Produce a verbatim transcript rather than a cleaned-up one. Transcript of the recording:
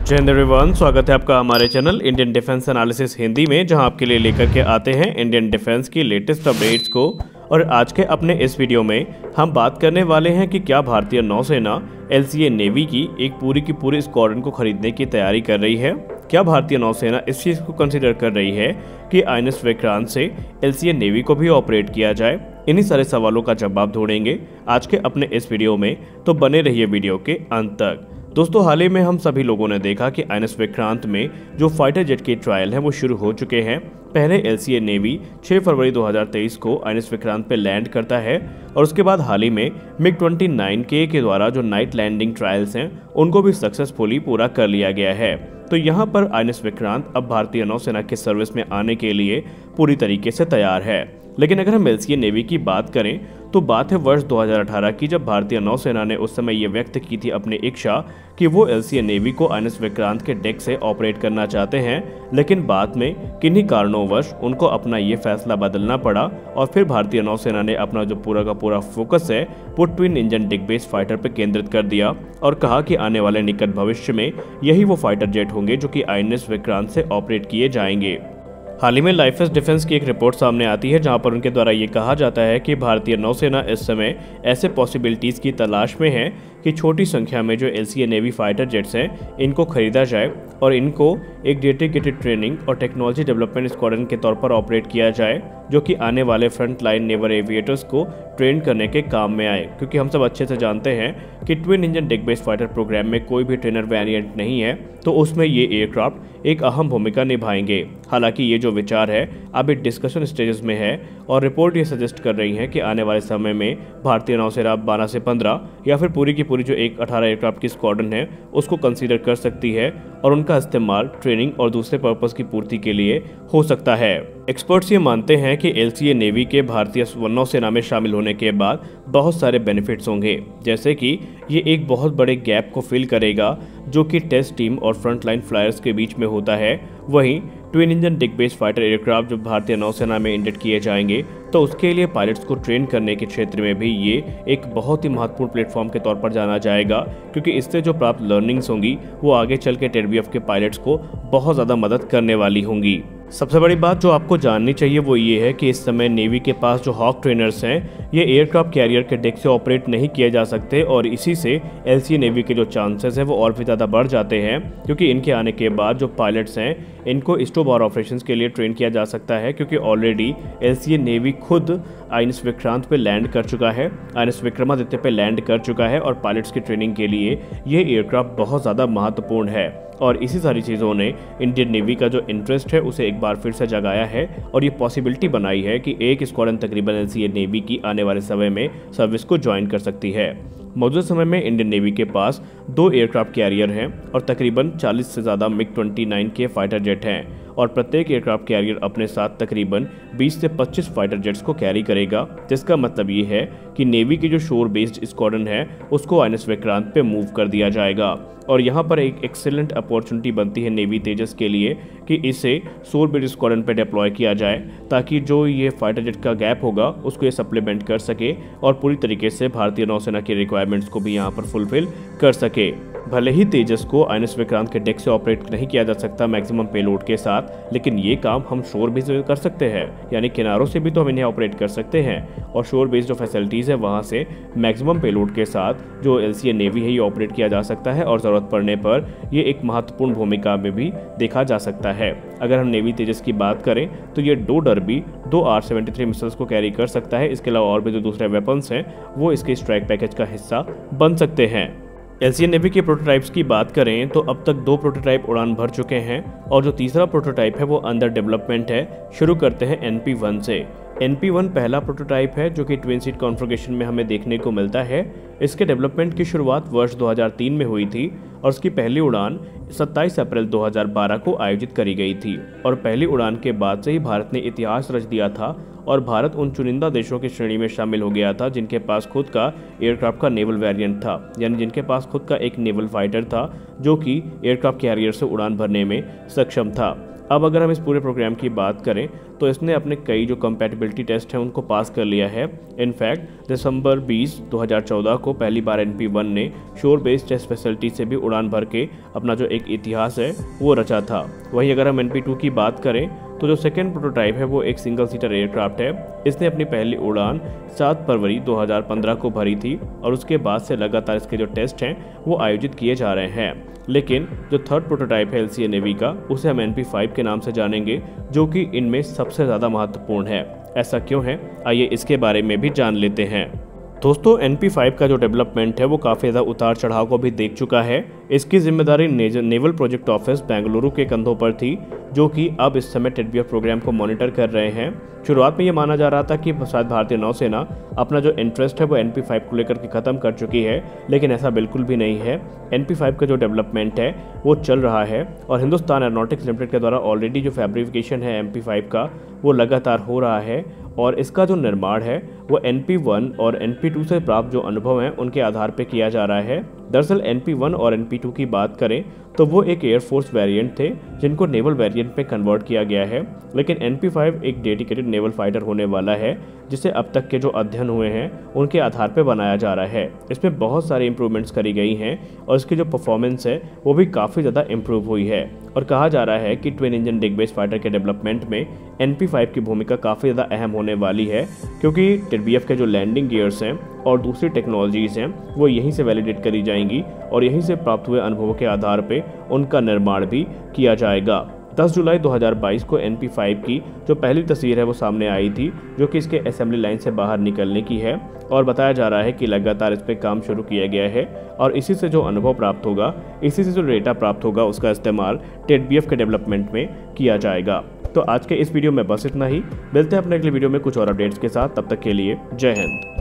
जय हिंद एवरीवन, स्वागत है आपका हमारे channel Indian defence analysis Hindi में, जहां आपके लिए लेकर के आते हैं इंडियन डिफेंस की लेटेस्ट अपडेट्स को। और आज के अपने इस वीडियो में हम बात करने वाले हैं कि क्या भारतीय नौसेना एलसीए नेवी की एक पूरी की पूरी स्क्वाड्रन को खरीदने की तैयारी कर रही है। क्या भारतीय नौसेना इस चीज़ को कंसिडर कर रही है कि आईएनएस विक्रांत से एलसीए नेवी को भी ऑपरेट किया जाए। इन्हीं सारे सवालों का जवाब ढूंढेंगे आज के अपने इस वीडियो में, तो बने रहिए वीडियो के अंत तक। दोस्तों, हाल ही में हम सभी लोगों ने देखा कि आईएनएस विक्रांत में जो फाइटर जेट के ट्रायल हैं वो शुरू हो चुके हैं। पहले एलसीए नेवी छह फरवरी दो हज़ार तेईस को आईएनएस विक्रांत पे लैंड करता है और उसके बाद हाल ही में मिग उनतीस के के द्वारा जो नाइट लैंडिंग ट्रायल्स हैं उनको भी सक्सेसफुली पूरा कर लिया गया है। तो यहाँ पर आईएनएस विक्रांत अब भारतीय नौसेना की सर्विस में आने के लिए पूरी तरीके से तैयार है। लेकिन अगर हम एलसीए नेवी की बात करें तो बात है वर्ष दो हज़ार अठारह की, जब भारतीय नौसेना ने उस समय ये व्यक्त की थी अपनी इच्छा कि वो एलसीए नेवी को आईएनएस विक्रांत के डेक से ऑपरेट करना चाहते हैं। लेकिन बाद में किन्हीं कारणोंवश उनको अपना ये फैसला बदलना पड़ा और फिर भारतीय नौसेना ने अपना जो पूरा का पूरा फोकस है वो twin engine deck based fighter पर केंद्रित कर दिया और कहा कि आने वाले निकट भविष्य में यही वो फाइटर जेट होंगे जो कि आईएनएस विक्रांत से ऑपरेट किए जाएंगे। हाल ही में लाइफेस डिफेंस की एक रिपोर्ट सामने आती है जहां पर उनके द्वारा ये कहा जाता है कि भारतीय नौसेना इस समय ऐसे पॉसिबिलिटीज़ की तलाश में है कि छोटी संख्या में जो एलसीए नेवी फाइटर जेट्स हैं इनको खरीदा जाए और इनको एक डेडिकेटेड ट्रेनिंग और टेक्नोलॉजी डेवलपमेंट स्क्वाड्रन के तौर पर ऑपरेट किया जाए, जो कि आने वाले फ्रंट लाइन नेवल एविएटर्स को ट्रेन करने के काम में आए। क्योंकि हम सब अच्छे से जानते हैं कि twin engine deck based fighter programme में कोई भी ट्रेनर वेरिएंट नहीं है, तो उसमें ये एयरक्राफ्ट एक अहम भूमिका निभाएंगे। हालांकि ये जो विचार है अभी डिस्कशन स्टेजेस में है और रिपोर्ट ये सजेस्ट कर रही है कि आने वाले समय में भारतीय नौसेना बारह से पंद्रह या फिर पूरी की पूरी जो एक अठारह एयरक्राफ्ट की स्क्वाड्रन है उसको कंसीडर कर सकती है और उनका इस्तेमाल ट्रेनिंग और दूसरे पर्पस की पूर्ति के लिए हो सकता है। एक्सपर्ट्स ये मानते हैं कि एलसीए नेवी के भारतीय नौसेना में शामिल होने के बाद बहुत सारे बेनिफिट्स होंगे, जैसे कि ये एक बहुत बड़े गैप को फिल करेगा जो कि टेस्ट टीम और फ्रंट लाइन फ्लायर्स के बीच में होता है। वहीं twin engine deck based fighter aircraft जो भारतीय नौसेना में इंजेक्ट किए जाएंगे तो उसके लिए पायलट्स को ट्रेन करने के क्षेत्र में भी ये एक बहुत ही महत्वपूर्ण प्लेटफॉर्म के तौर पर जाना जाएगा, क्योंकि इससे जो प्राप्त लर्निंग्स होंगी वो आगे चल के टेरबीएफ के पायलट्स को बहुत ज़्यादा मदद करने वाली होंगी। सबसे बड़ी बात जो आपको जाननी चाहिए वो ये है कि इस समय नेवी के पास जो हॉक ट्रेनर्स हैं ये एयरक्राफ्ट कैरियर के डेक से ऑपरेट नहीं किए जा सकते और इसी से एलसीए नेवी के जो चांसेस हैं वो और भी ज़्यादा बढ़ जाते हैं, क्योंकि इनके आने के बाद जो पायलट्स हैं इनको स्टोबार ऑपरेशंस के लिए ट्रेन किया जा सकता है, क्योंकि ऑलरेडी एलसीए नेवी खुद आईएनएस विक्रांत पे लैंड कर चुका है, आईएनएस विक्रमादित्य पे लैंड कर चुका है और पायलट्स की ट्रेनिंग के लिए ये एयरक्राफ्ट बहुत ज़्यादा महत्वपूर्ण है। और इसी सारी चीज़ों ने इंडियन नेवी का जो इंटरेस्ट है उसे एक बार फिर से जगाया है और ये पॉसिबिलिटी बनाई है कि एक स्क्वाड्रन तकरीबन एलसीए नेवी की आने वाले समय में सर्विस को ज्वाइन कर सकती है। मौजूदा समय में इंडियन नेवी के पास दो एयरक्राफ्ट कैरियर हैं और तकरीबन चालीस से ज़्यादा मिग उनतीस के फाइटर जेट हैं और प्रत्येक एयरक्राफ्ट कैरियर अपने साथ तकरीबन बीस से पच्चीस फाइटर जेट्स को कैरी करेगा, जिसका मतलब ये है कि नेवी की जो शोर बेस्ड स्क्वाड्रन है उसको आईएनएस विक्रांत पे मूव कर दिया जाएगा। और यहाँ पर एक एक्सेलेंट अपॉर्चुनिटी बनती है नेवी तेजस के लिए कि इसे शोर बेस्ड स्क्वाड्रन पे डिप्लॉय किया जाए, ताकि जो ये फाइटर जेट का गैप होगा उसको ये सप्लीमेंट कर सके और पूरी तरीके से भारतीय नौसेना की रिक्वायरमेंट्स को भी यहाँ पर फुलफिल कर सके। भले ही तेजस को आईएनएस विक्रांत के डेक से ऑपरेट नहीं किया जा सकता मैक्सिमम पेलोड के साथ, लेकिन ये काम हम शोर बेस कर सकते हैं, यानी किनारों से भी तो हम इन्हें ऑपरेट कर सकते हैं और शोर बेस्ड जो फैसिलिटीज़ है वहाँ से मैक्सिमम पेलोड के साथ जो एलसीए नेवी है ये ऑपरेट किया जा सकता है और ज़रूरत पड़ने पर ये एक महत्वपूर्ण भूमिका में भी देखा जा सकता है। अगर हम नेवी तेजस की बात करें तो ये दो डर्बी दो आर सेवेंटी थ्री मिसाइल्स को कैरी कर सकता है। इसके अलावा और भी जो दूसरे वेपन्स हैं वो इसके स्ट्राइक पैकेज का हिस्सा बन सकते हैं। एलसीए नेवी के प्रोटोटाइप्स की बात करें तो अब तक दो प्रोटोटाइप उड़ान भर चुके हैं और जो तीसरा प्रोटोटाइप है वो अंडर डेवलपमेंट है। शुरू करते हैं एन पी वन से। एन पी वन पहला प्रोटोटाइप है जो कि ट्विन सीट कॉन्फ़िगरेशन में हमें देखने को मिलता है। इसके डेवलपमेंट की शुरुआत वर्ष दो हज़ार तीन में हुई थी और उसकी पहली उड़ान सत्ताईस अप्रैल दो हज़ार बारह को आयोजित करी गई थी और पहली उड़ान के बाद से ही भारत ने इतिहास रच दिया था और भारत उन चुनिंदा देशों की श्रेणी में शामिल हो गया था जिनके पास खुद का एयरक्राफ्ट का नेवल वेरिएंट था, यानी जिनके पास खुद का एक नेवल फाइटर था जो कि एयरक्राफ्ट कैरियर से उड़ान भरने में सक्षम था। अब अगर हम इस पूरे प्रोग्राम की बात करें तो इसने अपने कई जो कंपैटिबिलिटी टेस्ट हैं उनको पास कर लिया है। इनफैक्ट दिसंबर बीस दो हज़ार चौदह को पहली बार एन पी वन ने शोर बेस्ड टेस्ट फैसिलिटी से भी उड़ान भर के अपना जो एक इतिहास है वो रचा था। वहीं अगर हम एन पी टू की बात करें तो जो सेकेंड प्रोटोटाइप है वो एक सिंगल सीटर एयरक्राफ्ट है। इसने अपनी पहली उड़ान सात फरवरी दो हज़ार पंद्रह को भरी थी और उसके बाद से लगातार इसके जो टेस्ट हैं वो आयोजित किए जा रहे हैं। लेकिन जो थर्ड प्रोटोटाइप है एल सी ए नेवी का, उसे हम एन पी फाइव के नाम से जानेंगे, जो कि इनमें सबसे ज़्यादा महत्वपूर्ण है। ऐसा क्यों है, आइए इसके बारे में भी जान लेते हैं। दोस्तों, एन पी फाइव का जो डेवलपमेंट है वो काफ़ी ज़्यादा उतार चढ़ाव को भी देख चुका है। इसकी जिम्मेदारी नेवल प्रोजेक्ट ऑफिस बेंगलुरु के कंधों पर थी, जो कि अब इस समय टेडबीएफ प्रोग्राम को मॉनिटर कर रहे हैं। शुरुआत में ये माना जा रहा था कि शायद भारतीय नौसेना अपना जो इंटरेस्ट है वो एन पी फाइव को लेकर के ख़त्म कर चुकी है, लेकिन ऐसा बिल्कुल भी नहीं है। एन पी फाइव का जो डेवलपमेंट है वो चल रहा है और हिंदुस्तान एरोनॉटिक्स लिमिटेड के द्वारा ऑलरेडी जो फैब्रिकेशन है एम पी फाइव का वो लगातार हो रहा है और इसका जो निर्माण है वो एन पी वन और एन पी टू से प्राप्त जो अनुभव हैं उनके आधार पर किया जा रहा है। दरअसल एन पी वन और एन पी टू की बात करें तो वो एक एयरफोर्स वेरिएंट थे जिनको नेवल वेरिएंट में कन्वर्ट किया गया है, लेकिन एन पी फाइव एक डेडिकेटेड नेवल फाइटर होने वाला है जिसे अब तक के जो अध्ययन हुए हैं उनके आधार पर बनाया जा रहा है। इसमें बहुत सारी इंप्रूवमेंट्स करी गई हैं और इसकी जो परफॉर्मेंस है वो भी काफ़ी ज़्यादा इम्प्रूव हुई है और कहा जा रहा है कि twin engine deck based fighter के डेवलपमेंट में एन पी फाइव की भूमिका काफ़ी ज़्यादा अहम होने वाली है, क्योंकि टेडबीएफ के जो लैंडिंग गियर्स हैं और दूसरी टेक्नोलॉजीज़ हैं वो यहीं से वैलिडेट करी जाएंगी और यहीं से प्राप्त हुए अनुभवों के आधार पे उनका निर्माण भी किया जाएगा। दस जुलाई दो हज़ार बाईस को एन पी फाइव की जो पहली तस्वीर है वो सामने आई थी, जो कि इसके असेंबली लाइन से बाहर निकलने की है और बताया जा रहा है कि लगातार इस पर काम शुरू किया गया है और इसी से जो अनुभव प्राप्त होगा, इसी से जो डेटा प्राप्त होगा, उसका इस्तेमाल टेडबीएफ के डेवलपमेंट में किया जाएगा। तो आज के इस वीडियो में बस इतना ही। मिलते हैं अपने अगले वीडियो में कुछ और अपडेट्स के साथ। तब तक के लिए जय हिंद।